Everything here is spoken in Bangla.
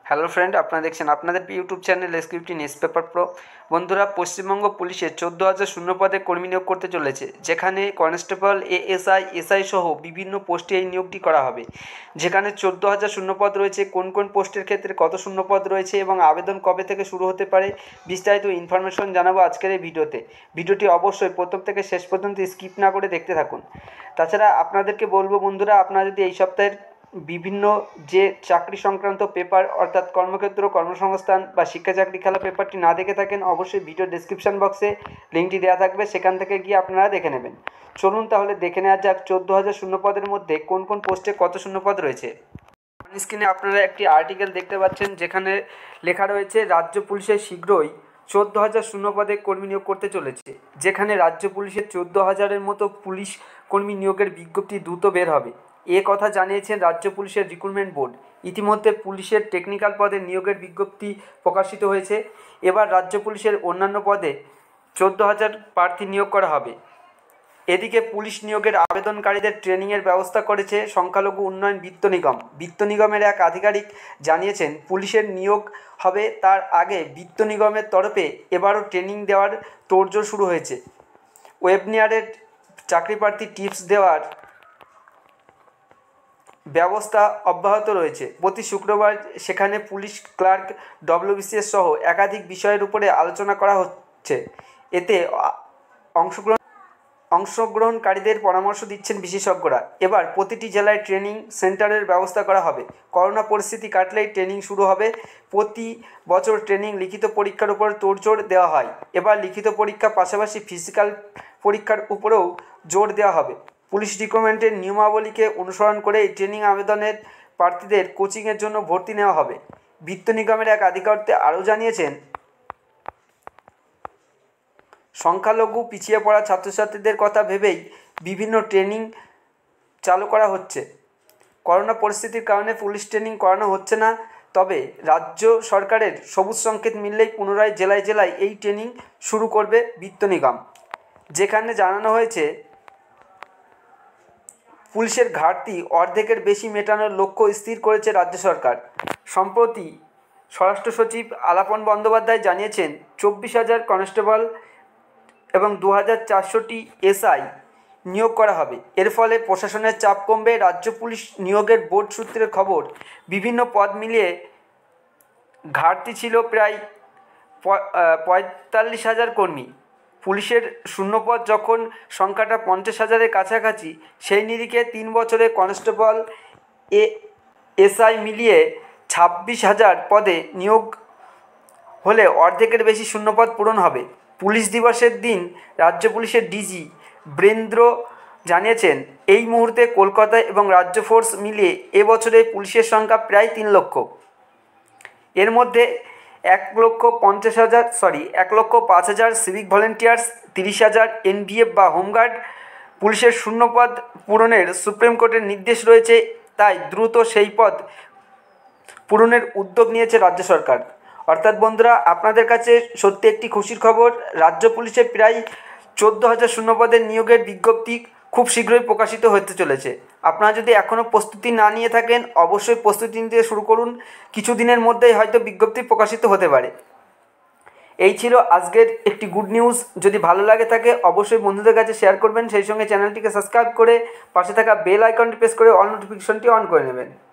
হ্যালো ফ্রেন্ড, আপনারা দেখছেন আপনাদের YouTube channel SQT news paper pro. বন্ধুরা, পশ্চিমবঙ্গ পুলিশের 14,000 শূন্য পদে কর্মী নিয়োগ করতে চলেছে, যেখানে কনস্টেবল, এএসআই, এসআই সহ বিভিন্ন পোস্টে এই নিয়োগটি করা হবে। যেখানে 14,000 শূন্য পদ রয়েছে, কোন কোন পোস্টের ক্ষেত্রে কত শূন্য পদ রয়েছে এবং আবেদন কবে থেকে শুরু হতে পারে, বিস্তারিত ইনফরমেশন জানাবো আজকের এই ভিডিওতে। ভিডিওটি অবশ্যই প্রথম থেকে শেষ পর্যন্ত স্কিপ না করে দেখতে থাকুন। তাছাড়া আপনাদেরকে বলবো বন্ধুরা, আপনারা যদি এই সপ্তাহের বিভিন্ন যে চাকরি সংক্রান্ত পেপার অর্থাৎ কর্মক্ষেত্র, কর্মসংস্থান বা শিক্ষা চাকরি খেলা পেপারটি না দেখে থাকেন, অবশ্যই ভিডিও ডেসক্রিপশন বক্সে লিঙ্কটি দেওয়া থাকবে, সেখান থেকে গিয়ে আপনারা দেখে নেবেন। চলুন তাহলে দেখে নেওয়া যাক 14,000 শূন্যপদের মধ্যে কোন কোন পোস্টে কত শূন্যপদ রয়েছে। স্ক্রিনে আপনারা একটি আর্টিকেল দেখতে পাচ্ছেন, যেখানে লেখা রয়েছে রাজ্য পুলিশের শীঘ্রই 14,000 শূন্যপদে কর্মী নিয়োগ করতে চলেছে। যেখানে রাজ্য পুলিশের 14,000-এর মতো পুলিশ কর্মী নিয়োগের বিজ্ঞপ্তি দ্রুত বের হবে, এ কথা জানিয়েছেন রাজ্য পুলিশের রিক্রুটমেন্ট বোর্ড। ইতিমধ্যে পুলিশের টেকনিক্যাল পদে নিয়োগের বিজ্ঞপ্তি প্রকাশিত হয়েছে। এবার রাজ্য পুলিশের অন্যান্য পদে 14,000 প্রার্থী নিয়োগ করা হবে। এদিকে পুলিশ নিয়োগের আবেদনকারীদের ট্রেনিংয়ের ব্যবস্থা করেছে সংখ্যালঘু উন্নয়ন বিত্ত নিগম। বিত্ত নিগমের এক আধিকারিক জানিয়েছেন, পুলিশের নিয়োগ হবে তার আগে বিত্ত নিগমের তরফে এবারও ট্রেনিং দেওয়ার তোড়জোড় শুরু হয়েছে। ওয়েবিনারের চাকরিপ্রার্থী টিপস দেওয়ার ব্যবস্থা অব্যাহত রয়েছে। প্রতি শুক্রবার সেখানে পুলিশ ক্লার্ক, ডব্লিউবিসিএস সহ একাধিক বিষয়ের উপরে আলোচনা করা হচ্ছে। এতে অংশগ্রহণকারীদের পরামর্শ দিচ্ছেন বিশেষজ্ঞরা। এবার প্রতিটি জেলায় ট্রেনিং সেন্টারের ব্যবস্থা করা হবে। করোনা পরিস্থিতি কাটলেই ট্রেনিং শুরু হবে। প্রতি বছর ট্রেনিং লিখিত পরীক্ষার উপর তোড়জোড় দেওয়া হয়। এবার লিখিত পরীক্ষার পাশাপাশি ফিজিক্যাল পরীক্ষার উপরেও জোর দেওয়া হবে। পুলিশ রিক্রুটমেন্টের নিয়মাবলীকে অনুসরণ করে এই ট্রেনিং আবেদনের প্রার্থীদের কোচিংয়ের জন্য ভর্তি নেওয়া হবে। বিত্ত নিগমের এক আধিকারিক আরও জানিয়েছেন, সংখ্যালঘু পিছিয়ে পড়া ছাত্রছাত্রীদের কথা ভেবেই বিভিন্ন ট্রেনিং চালু করা হচ্ছে। করোনা পরিস্থিতির কারণে পুলিশ ট্রেনিং করানো হচ্ছে না, তবে রাজ্য সরকারের সবুজ সংকেত মিললেই পুনরায় জেলায় জেলায় এই ট্রেনিং শুরু করবে বিত্ত নিগম। যেখানে জানানো হয়েছে, পুলিশের ঘাটতি অর্ধেকের বেশি মেটানোর লক্ষ্য স্থির করেছে রাজ্য সরকার। সম্প্রতি স্বরাষ্ট্র সচিব আলাপন বন্দ্যোপাধ্যায় জানিয়েছেন, 24,000 কনস্টেবল এবং 2,400টি এসআই নিয়োগ করা হবে। এর ফলে প্রশাসনের চাপ কমবে। রাজ্য পুলিশ নিয়োগের বোর্ড সূত্রের খবর, বিভিন্ন পদ মিলিয়ে ঘাটতি ছিল প্রায় 45,000 কর্মী। পুলিশের শূন্যপদ যখন সংখ্যাটা 50,000-এর কাছাকাছি, সেই নিরিখে 3 বছরে কনস্টেবল, এসআই মিলিয়ে 26,000 পদে নিয়োগ হলে অর্ধেকের বেশি শূন্যপদ পূরণ হবে। পুলিশ দিবসের দিন রাজ্য পুলিশের ডিজি বীরেন্দ্র জানিয়েছেন, এই মুহূর্তে কলকাতা এবং রাজ্য ফোর্স মিলিয়ে এবছরে পুলিশের সংখ্যা প্রায় 3 লক্ষ। এর মধ্যে 1,05,000 সিভিক ভলেন্টিয়ার্স, 30,000 এনভিএফ বা হোমগার্ড। পুলিশের শূন্যপদ পূরণের সুপ্রিম কোর্টের নির্দেশ রয়েছে, তাই দ্রুত সেই পদ পূরণের উদ্যোগ নিয়েছে রাজ্য সরকার। অর্থাৎ বন্ধুরা, আপনাদের কাছে সত্যি একটি খুশির খবর, রাজ্য পুলিশে প্রায় 14,000 শূন্যপদের নিয়োগের বিজ্ঞপ্তি খুব শীঘ্রই প্রকাশিত হতে চলেছে। আপনারা যদি এখনও প্রস্তুতি না নিয়ে থাকেন, অবশ্যই প্রস্তুতি নিতে শুরু করুন। কিছুদিনের মধ্যেই হয়তো বিজ্ঞপ্তি প্রকাশিত হতে পারে। এই ছিল আজকের একটি গুড নিউজ। যদি ভালো লাগে থাকে অবশ্যই বন্ধুদের কাছে শেয়ার করবেন, সেই সঙ্গে চ্যানেলটিকে সাবস্ক্রাইব করে পাশে থাকা বেল আইকনটি প্রেস করে অল নোটিফিকেশনটি অন করে নেবেন।